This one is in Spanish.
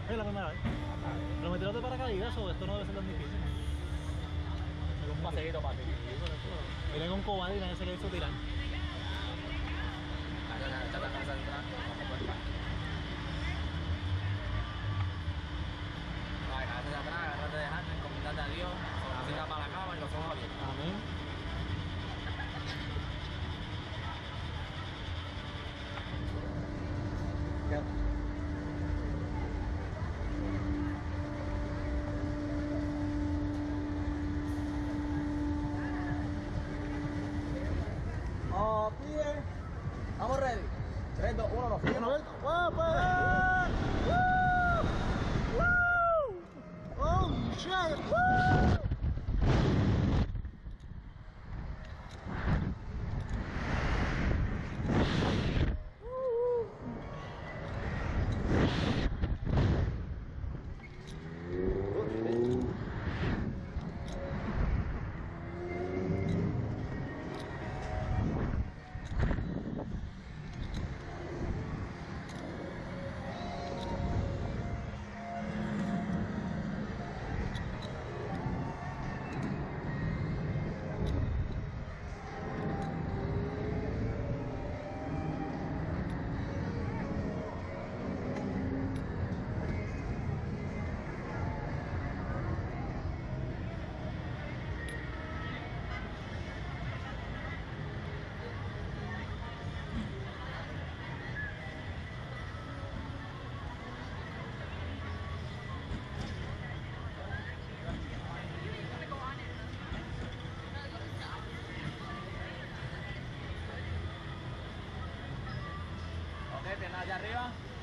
Es la primera vez. Pero me tiraste de paracaídas o esto no debe ser tan difícil. Es un paseíto para ti. Miren con cobarde y nadie se le hizo tirar. Agárrate de atrás, agárrate de hand, encomendate a Dios, sonrisa para la cama y los ojos abiertos. Amén. Oh, pide. Vamos ready. 3, 2, 1, nos fuimos. Oh shit! Woo! Ok, piernas allá arriba.